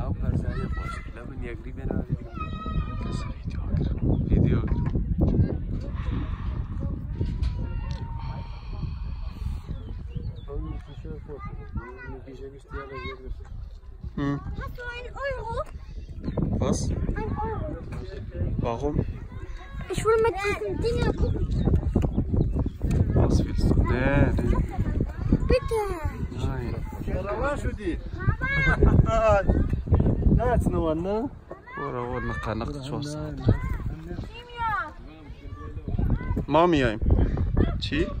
او پرسایی خوش لبن یگری بنا کس ویدیو Hast du einen Euro? Was? 1 Euro. Warum? Ich will mit diesen Dingen gucken. Was willst du? Nee. Bitte. Nein. ورا نقد شو ما میایم چی؟